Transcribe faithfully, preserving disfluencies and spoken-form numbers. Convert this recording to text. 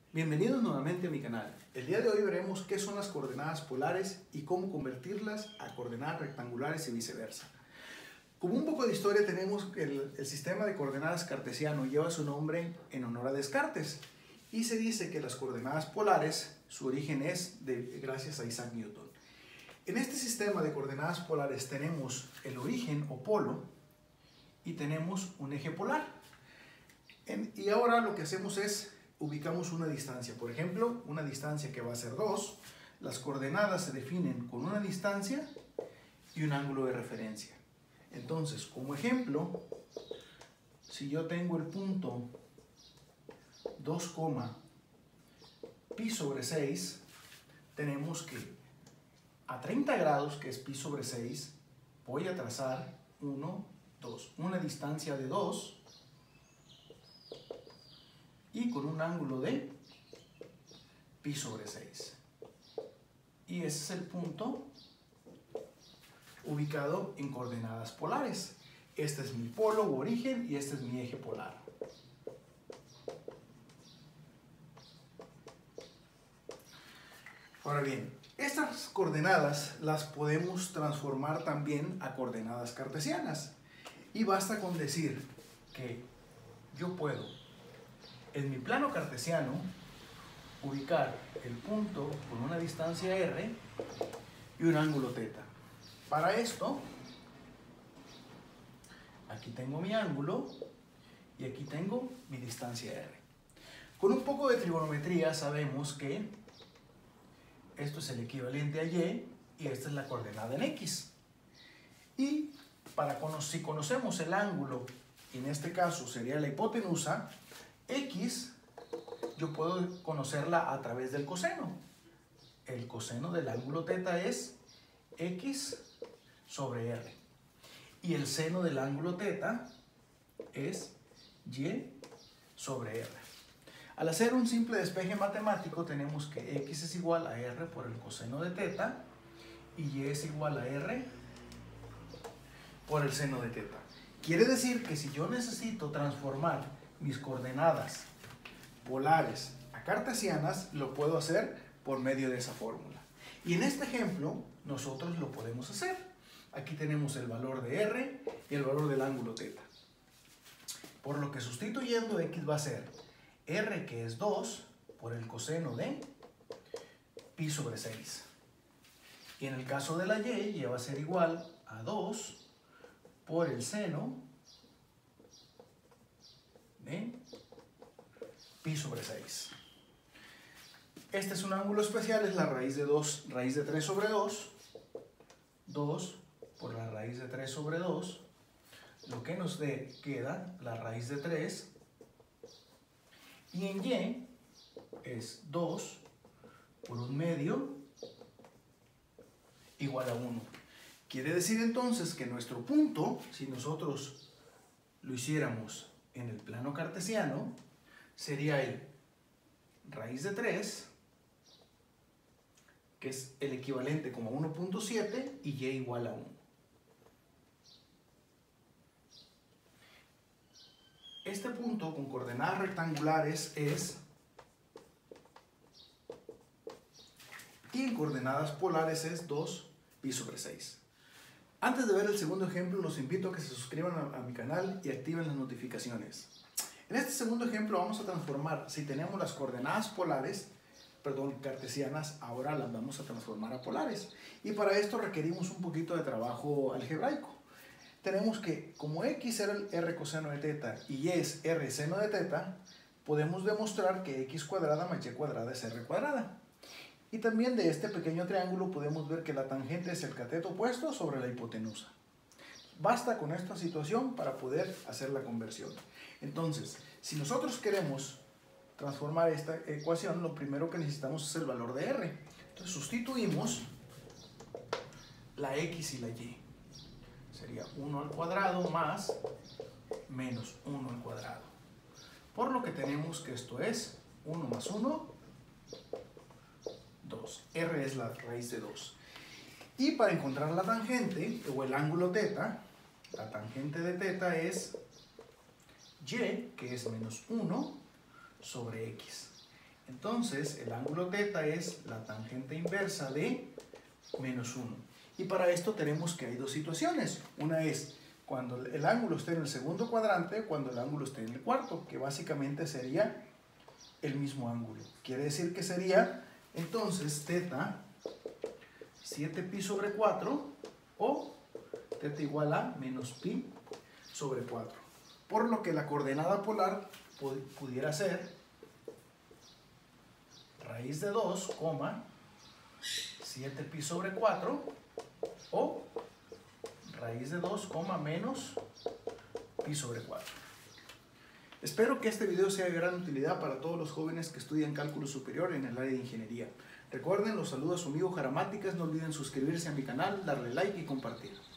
Bienvenidos nuevamente a mi canal. El día de hoy veremos qué son las coordenadas polares y cómo convertirlas a coordenadas rectangulares y viceversa. Como un poco de historia, tenemos que el, el sistema de coordenadas cartesiano lleva su nombre en honor a Descartes y se dice que las coordenadas polares, su origen es de, gracias a Isaac Newton. En este sistema de coordenadas polares tenemos el origen o polo y tenemos un eje polar. En, y ahora lo que hacemos es ubicamos una distancia, por ejemplo, una distancia que va a ser dos, las coordenadas se definen con una distancia y un ángulo de referencia. Entonces, como ejemplo, si yo tengo el punto dos, pi sobre seis, tenemos que a treinta grados, que es pi sobre seis, voy a trazar uno, dos, una distancia de dos, y con un ángulo de pi sobre seis. Y ese es el punto ubicado en coordenadas polares. Este es mi polo u origen y este es mi eje polar. Ahora bien, estas coordenadas las podemos transformar también a coordenadas cartesianas. Y basta con decir que yo puedo en mi plano cartesiano ubicar el punto con una distancia r y un ángulo θ. Para esto, aquí tengo mi ángulo y aquí tengo mi distancia r. Con un poco de trigonometría sabemos que esto es el equivalente a y y esta es la coordenada en x. Y para si conocemos el ángulo, y en este caso sería la hipotenusa, x, yo puedo conocerla a través del coseno. El coseno del ángulo θ es x sobre r. Y el seno del ángulo θ es y sobre r. Al hacer un simple despeje matemático, tenemos que x es igual a r por el coseno de θ y y es igual a r por el seno de θ. Quiere decir que si yo necesito transformar mis coordenadas polares a cartesianas, lo puedo hacer por medio de esa fórmula. Y en este ejemplo, nosotros lo podemos hacer. Aquí tenemos el valor de r y el valor del ángulo θ. Por lo que sustituyendo x va a ser r, que es dos, por el coseno de pi sobre seis. Y en el caso de la y, y va a ser igual a dos por el seno de pi sobre seis. Este es un ángulo especial, es la raíz de dos, raíz de tres sobre dos, dos por la raíz de tres sobre dos, lo que nos dé queda la raíz de tres, y en y es dos por un medio igual a uno. Quiere decir entonces que nuestro punto, si nosotros lo hiciéramos en el plano cartesiano, sería el raíz de tres, que es el equivalente como a uno punto siete, y y igual a uno. Este punto con coordenadas rectangulares es, y en coordenadas polares es dos pi sobre seis. Antes de ver el segundo ejemplo, los invito a que se suscriban a, a mi canal y activen las notificaciones. En este segundo ejemplo vamos a transformar, si tenemos las coordenadas polares, perdón, cartesianas, ahora las vamos a transformar a polares. Y para esto requerimos un poquito de trabajo algebraico. Tenemos que, como x era el r coseno de θ y y es r seno de θ, podemos demostrar que x cuadrada más y cuadrada es r cuadrada. Y también de este pequeño triángulo podemos ver que la tangente es el cateto opuesto sobre la hipotenusa. Basta con esta situación para poder hacer la conversión. Entonces, si nosotros queremos transformar esta ecuación, lo primero que necesitamos es el valor de r. Entonces sustituimos la x y la y. Sería uno al cuadrado más menos uno al cuadrado. Por lo que tenemos que esto es uno más uno, dos. R es la raíz de dos. Y para encontrar la tangente, o el ángulo θ, la tangente de θ es y, que es menos uno, sobre x. Entonces, el ángulo teta es la tangente inversa de menos uno. Y para esto tenemos que hay dos situaciones. Una es cuando el ángulo esté en el segundo cuadrante, cuando el ángulo esté en el cuarto, que básicamente sería el mismo ángulo. Quiere decir que sería, entonces, teta siete pi sobre cuatro o teta igual a menos pi sobre cuatro. Por lo que la coordenada polar pudiera ser raíz de dos, siete pi sobre cuatro o raíz de dos, menos pi sobre cuatro. Espero que este video sea de gran utilidad para todos los jóvenes que estudian cálculo superior en el área de ingeniería. Recuerden, los saludos a su amigo Jaramáticas, no olviden suscribirse a mi canal, darle like y compartir.